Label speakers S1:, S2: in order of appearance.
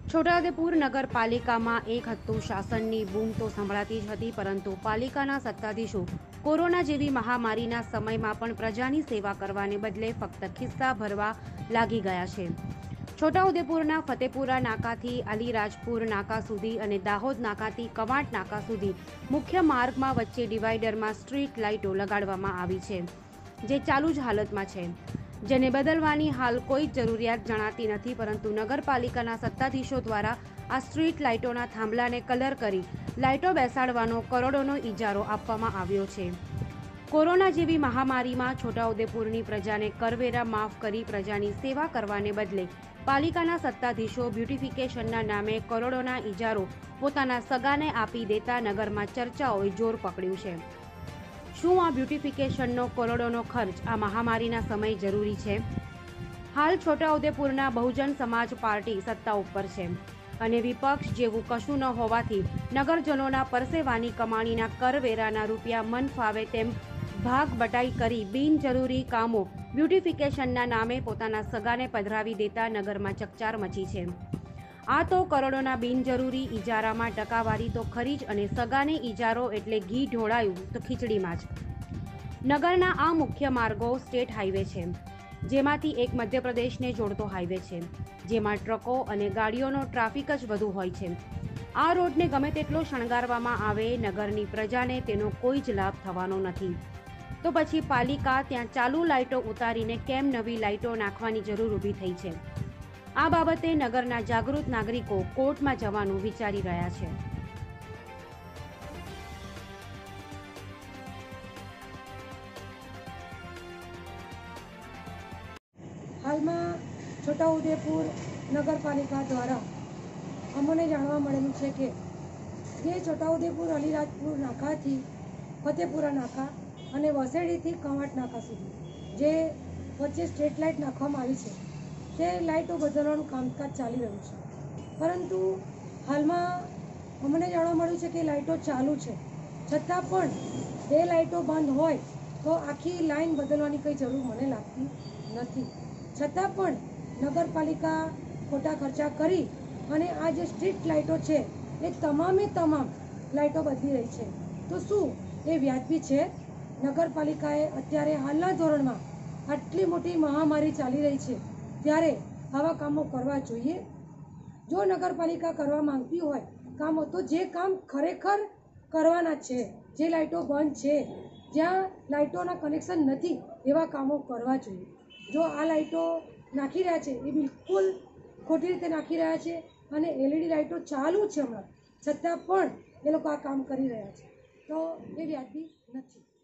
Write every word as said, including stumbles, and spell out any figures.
S1: છોટાઉદેપુર નગરપાલિકામાં એક હતું શાસનની બૂમ તો સંભળાતી જ હતી, પરંતુ પાલિકાના સત્તાધીશો કોરોના જેવી મહામારીના સમયમાં પણ પ્રજાની સેવા કરવાને બદલે ફક્ત ખિસ્સા ભરવા લાગી ગયા છે. છોટાઉદેપુરના ફતેપુરા નાકાથી અલીરાજપુર નાકા સુધી અને દાહોદ નાકાથી કવાંટ નાકા સુધી મુખ્ય માર્ગમાં વચ્ચે ડિવાઈડરમાં સ્ટ્રીટ લાઇટો લગાડવામાં આવી છે, જે ચાલુ જ હાલતમાં છે, જેને બદલવાની હાલ કોઈ જરૂરિયાત જણાતી નથી. પરંતુ નગરપાલિકાના સત્તાધીશો દ્વારા આ સ્ટ્રીટ લાઇટોના થાંભલાને કલર કરી લાઇટો બેસાડવાનો કરોડોનો ઇજારો આપવામાં આવ્યો છે. કોરોના જેવી મહામારીમાં છોટાઉદેપુરની પ્રજાને કરવેરા માફ કરી પ્રજાની સેવા કરવાને બદલે પાલિકાના સત્તાધીશો બ્યુટિફિકેશનના નામે કરોડોના ઇજારો પોતાના સગાને આપી દેતા નગરમાં ચર્ચાઓએ જોર પકડ્યું છે. શું આ બ્યુટિફિકેશનનો કરોડોનો ખર્ચ આ મહામારીના સમયે જરૂરી છે? હાલ છોટાઉદેપુરના બહુજન સમાજ પાર્ટી સત્તા ઉપર છે અને વિપક્ષ જેવું કશું ન હોવાથી નગરજનોના પરસેવાની કમાણીના કરવેરાના રૂપિયા મન ફાવે તેમ ભાગ બટાઈ કરી બિનજરૂરી કામો બ્યુટિફિકેશનના નામે પોતાના સગાને પધરાવી દેતા નગરમાં ચકચાર મચી છે. આ તો કરોડોના બિનજરૂરી ઇજારામાં ટકાવારી તો ખરી જ, અને સગાને ઇજારો એટલે ઘી ઢોળાયું તો ખીચડીમાં જ. નગરના આ મુખ્ય માર્ગો સ્ટેટ હાઈવે છે, જેમાંથી એક મધ્યપ્રદેશને જોડતો હાઈવે છે, જેમાં ટ્રકો અને ગાડીઓનો ટ્રાફિક જ વધુ હોય છે. આ રોડને ગમે તેટલો શણગારવામાં આવે, નગરની પ્રજાને તેનો કોઈ જ લાભ થવાનો નથી. તો પછી પાલિકા ત્યાં ચાલુ લાઇટો ઉતારીને કેમ નવી લાઇટો નાખવાની જરૂર ઊભી થઈ છે? આ બાબતે નગરના જાગૃત નાગરિકો કોર્ટમાં જવાનું વિચારી રહ્યા છે.
S2: હાલમાં છોટાઉદેપુર નગરપાલિકા દ્વારા અમને જાણવા મળેલું છે કે જે છોટાઉદેપુર અલીરાજપુર નાકાથી ફતેપુરા નાકા અને વસેડીથી કવાંટ નાકા સુધી જે વચ્ચે સ્ટ્રીટ લાઇટ નાખવામાં આવી છે, તે લાઇટો બદલવાનું કામકાજ ચાલી રહ્યું છે. પરંતુ હાલમાં અમને જાણવા મળ્યું છે કે લાઇટો ચાલુ છે, છતાં પણ બે લાઇટો બંધ હોય તો આખી લાઈન બદલવાની કંઈ જરૂર મને લાગતી નથી. છતાં પણ નગરપાલિકા ખોટા ખર્ચા કરી અને આ જે સ્ટ્રીટ લાઇટો છે એ તમામે તમામ લાઇટો બદલી રહી છે. તો શું એ વ્યાજબી છે? નગરપાલિકાએ અત્યારે હાલના ધોરણમાં આટલી મોટી મહામારી ચાલી રહી છે ત્યારે આવા કામો કરવા જોઈએ? જો નગરપાલિકા કરવા માંગતી હોય કામો, તો જે કામ ખરેખર કરવાના છે, જે લાઇટો બંધ છે, જ્યાં લાઇટોના કનેક્શન નથી, એવા કામો કરવા જોઈએ. જો આ લાઇટો નાખી રહ્યા છે એ બિલકુલ ખોટી રીતે નાખી રહ્યા છે અને એલઈડી લાઇટો ચાલુ છે હમણાં, છતાં પણ એ લોકો આ કામ કરી રહ્યા છે, તો એ વ્યાજબી નથી.